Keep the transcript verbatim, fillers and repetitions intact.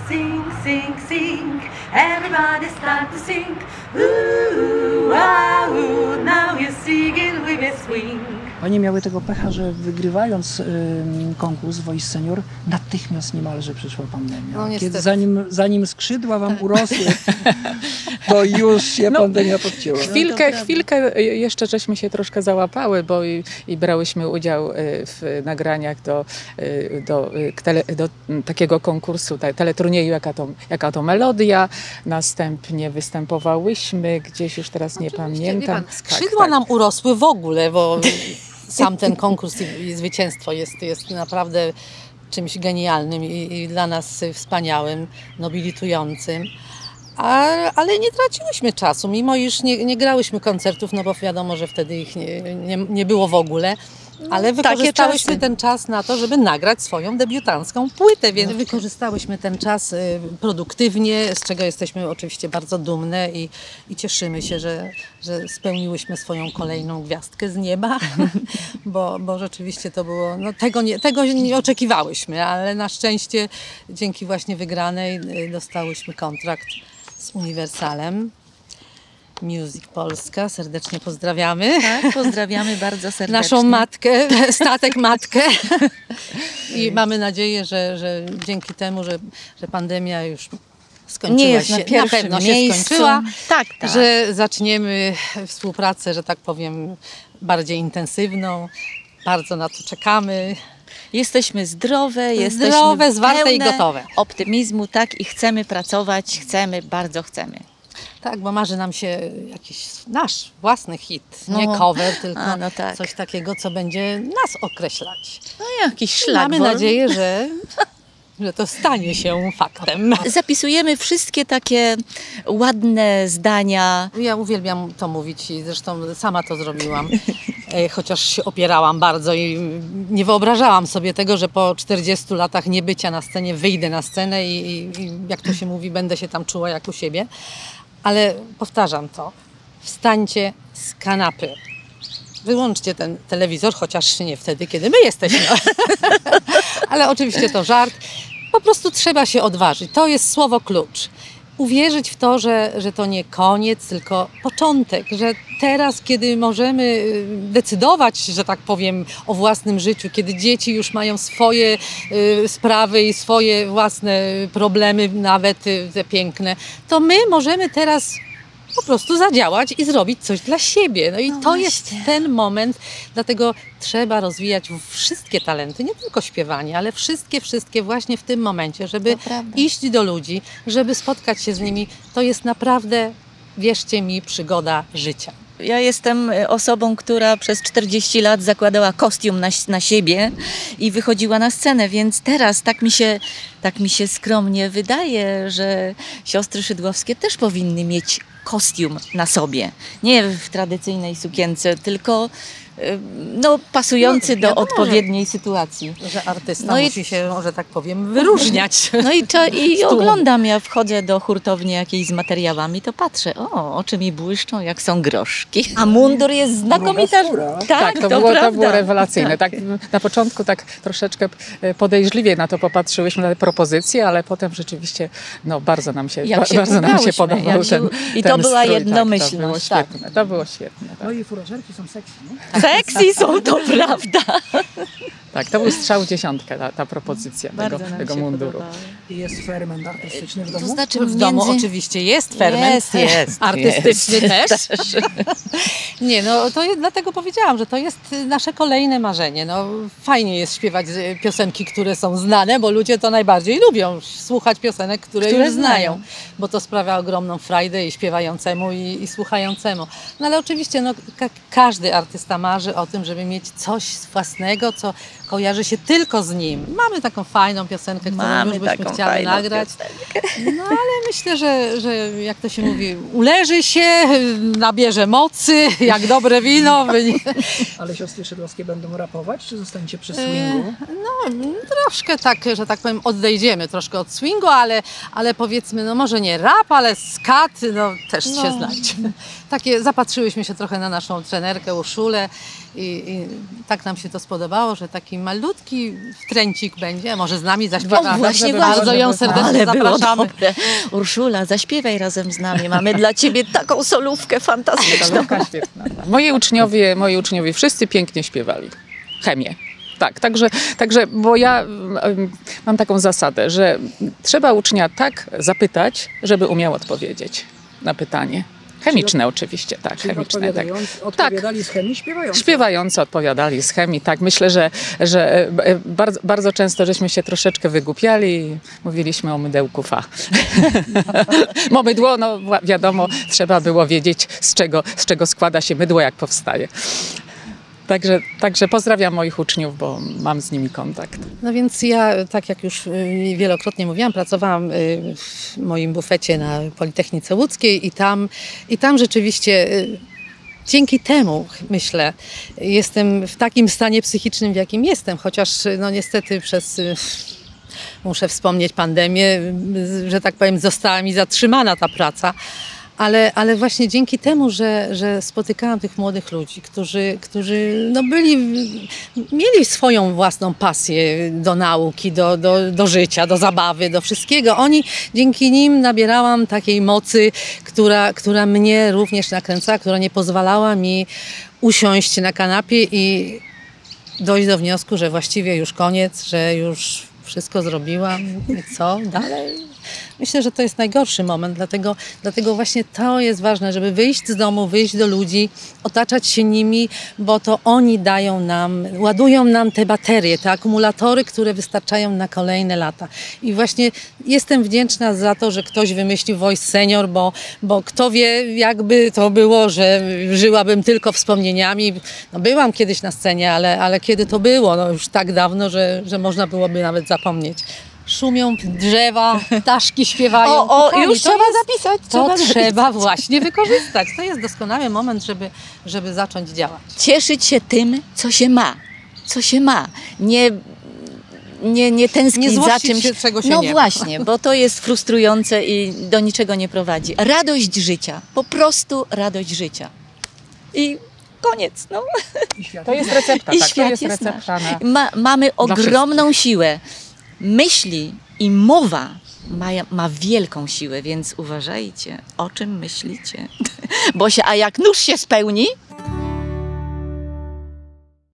sing, sing, sing. Everybody start to sing. Ooh, ah, ooh, now you're singing with a swing. Panie miały tego pecha, że wygrywając y, konkurs Voice Senior, natychmiast niemalże przyszła pandemia. No, Kiedy zanim, zanim skrzydła wam urosły, to już się no, pandemia podcięła. Chwilkę, no chwilkę jeszcze żeśmy się troszkę załapały, bo i, i brałyśmy udział w nagraniach do, do, tele, do takiego konkursu, teleturnieju, jaka to, jaka to melodia. Następnie występowałyśmy gdzieś, już teraz nie Oczywiście, pamiętam. Pan, skrzydła tak, tak. nam urosły w ogóle, bo sam ten konkurs i, i zwycięstwo jest, jest naprawdę czymś genialnym i, i dla nas wspaniałym, nobilitującym. A, ale nie traciłyśmy czasu, mimo iż nie, nie grałyśmy koncertów, no bo wiadomo, że wtedy ich nie, nie, nie było w ogóle. Ale wykorzystałyśmy ten czas na to, żeby nagrać swoją debiutancką płytę, więc no. wykorzystałyśmy ten czas y, produktywnie, z czego jesteśmy oczywiście bardzo dumne i, i cieszymy się, że, że spełniłyśmy swoją kolejną gwiazdkę z nieba, bo, bo rzeczywiście to było, no tego nie, tego nie oczekiwałyśmy, ale na szczęście dzięki właśnie wygranej y, dostałyśmy kontrakt z Uniwersalem. Music Polska, serdecznie pozdrawiamy. Tak, pozdrawiamy bardzo serdecznie. Naszą matkę, statek matkę. I mamy nadzieję, że, że dzięki temu, że, że pandemia już skończyła Nie jest się, na, na pewno miejscu. się skończyła, tak, tak. że zaczniemy współpracę, że tak powiem, bardziej intensywną. Bardzo na to czekamy. Jesteśmy zdrowe, jesteśmy zdrowe, zwarte i gotowe. Optymizmu, tak, i chcemy pracować, chcemy, bardzo chcemy. Tak, bo marzy nam się jakiś nasz własny hit, no. nie cover, tylko A, no tak. coś takiego, co będzie nas określać. No jakiś szlak. Mamy nadzieję, że, że to stanie się faktem. Zapisujemy wszystkie takie ładne zdania. Ja uwielbiam to mówić i zresztą sama to zrobiłam, chociaż się opierałam bardzo i nie wyobrażałam sobie tego, że po czterdziestu latach niebycia na scenie wyjdę na scenę i, i, i jak to się mówi, będę się tam czuła jak u siebie. Ale powtarzam to, wstańcie z kanapy, wyłączcie ten telewizor, chociaż nie wtedy, kiedy my jesteśmy. Ale oczywiście to żart. Po prostu trzeba się odważyć. To jest słowo klucz. Uwierzyć w to, że, że to nie koniec, tylko początek, że teraz, kiedy możemy decydować, że tak powiem, o własnym życiu, kiedy dzieci już mają swoje y, sprawy i swoje własne problemy, nawet y, te piękne, to my możemy teraz po prostu zadziałać i zrobić coś dla siebie. No i no to właśnie. Jest ten moment, dlatego trzeba rozwijać wszystkie talenty, nie tylko śpiewanie, ale wszystkie, wszystkie właśnie w tym momencie, żeby iść do ludzi, żeby spotkać się z nimi. To jest naprawdę, wierzcie mi, przygoda życia. Ja jestem osobą, która przez czterdzieści lat zakładała kostium na, na siebie i wychodziła na scenę, więc teraz tak mi się, tak mi się skromnie wydaje, że siostry Szydłowskie też powinny mieć kostium na sobie. Nie w tradycyjnej sukience, tylko no, pasujący no, do odpowiedniej sytuacji. Że artysta no musi i... się, że tak powiem, wyróżniać. No i, to, i oglądam, ja wchodzę do hurtowni jakiejś z materiałami, to patrzę, o, oczy mi błyszczą, jak są groszki. A mundur jest znakomita. Tak, tak, to, to, było, to było rewelacyjne. Tak, na początku tak troszeczkę podejrzliwie na to popatrzyłyśmy, na te propozycje, ale potem rzeczywiście no, bardzo nam się, ba, się bardzo nam się podobał się, ten I to ten była strój, jednomyślność. Tak, to było świetne. To było świetne tak. No i furażerki są seksy, nie? Seksy są, to prawda. Tak, to był strzał w dziesiątkę, ta, ta propozycja tego, tego munduru. Podobało. I jest ferment artystyczny w domu? To znaczy w między... domu oczywiście jest ferment. Jest, jest. Artystyczny jest. też. Nie, no to jest, dlatego powiedziałam, że to jest nasze kolejne marzenie. No, fajnie jest śpiewać piosenki, które są znane, bo ludzie to najbardziej lubią. Słuchać piosenek, które, które już znają. znają. Bo to sprawia ogromną frajdę i śpiewającemu, i, i słuchającemu. No ale oczywiście no, ka każdy artysta marzy o tym, żeby mieć coś własnego, co kojarzy się tylko z nim. Mamy taką fajną piosenkę, którą Mamy już byśmy taką chciały nagrać. Piosenkę. No ale myślę, że, że jak to się mówi, uleży się, nabierze mocy, jak dobre wino. Ale siostry Szydłowskie będą rapować, czy zostaniecie przy swingu? No, troszkę tak, że tak powiem, odejdziemy troszkę od swingu, ale, ale powiedzmy, no może nie rap, ale skat, no też No. się znajdzie. Takie zapatrzyłyśmy się trochę na naszą trenerkę Urszulę i, i tak nam się to spodobało, że taki malutki wtręcik będzie, może z nami zaśpiewa. O, właśnie, Bardzo właśnie. ją serdecznie Ale było zapraszamy. dobre. Urszula, zaśpiewaj razem z nami. Mamy dla ciebie taką solówkę fantastyczną. Solówka świetna. Moi uczniowie, moi uczniowie wszyscy pięknie śpiewali chemię. Tak, także, także, bo ja mm, mam taką zasadę, że trzeba ucznia tak zapytać, żeby umiał odpowiedzieć na pytanie. Chemiczne oczywiście, tak, Czyli chemiczne. Tak. odpowiadając, odpowiadali z chemii śpiewając. Śpiewająco odpowiadali z chemii, tak. Myślę, że, że e, bardzo, bardzo często żeśmy się troszeczkę wygłupiali i mówiliśmy o mydełku fa. Bo mydło, no wi- wiadomo, trzeba było wiedzieć, z czego, z czego składa się mydło, jak powstaje. Także, także pozdrawiam moich uczniów, bo mam z nimi kontakt. No więc ja, tak jak już y, wielokrotnie mówiłam, pracowałam y, w moim bufecie na Politechnice Łódzkiej i tam, i tam rzeczywiście y, dzięki temu, myślę, jestem w takim stanie psychicznym, w jakim jestem, chociaż y, no niestety przez... Y, muszę wspomnieć pandemię, y, że tak powiem, została mi zatrzymana ta praca. Ale, ale właśnie dzięki temu, że, że spotykałam tych młodych ludzi, którzy, którzy no byli, mieli swoją własną pasję do nauki, do, do, do życia, do zabawy, do wszystkiego. Oni, dzięki nim nabierałam takiej mocy, która, która mnie również nakręcała, która nie pozwalała mi usiąść na kanapie i dojść do wniosku, że właściwie już koniec, że już wszystko zrobiłam i co dalej? Myślę, że to jest najgorszy moment, dlatego, dlatego właśnie to jest ważne, żeby wyjść z domu, wyjść do ludzi, otaczać się nimi, bo to oni dają nam, ładują nam te baterie, te akumulatory, które wystarczają na kolejne lata. I właśnie jestem wdzięczna za to, że ktoś wymyślił Voice Senior, bo, bo kto wie, jakby to było, że żyłabym tylko wspomnieniami. No, byłam kiedyś na scenie, ale, ale kiedy to było? No, już tak dawno, że, że można byłoby nawet zapomnieć. Szumią drzewa, ptaszki śpiewają. O, o, Kochani, już to trzeba jest- zapisać. To trzeba trzeba zapisać. właśnie wykorzystać. To jest doskonały moment, żeby, żeby zacząć działać. Cieszyć się tym, co się ma. Co się ma. Nie, nie, nie tęsknić Nie za złościć czymś. się, czego się no nie ma. właśnie, bo to jest frustrujące i do niczego nie prowadzi. Radość życia. Po prostu radość życia. I koniec. No. To jest recepta, I tak, to świat jest jest recepta nasz. na... Ma, mamy ogromną siłę. Myśli i mowa ma, ma wielką siłę, więc uważajcie, o czym myślicie. Bo się, a jak nóż się spełni,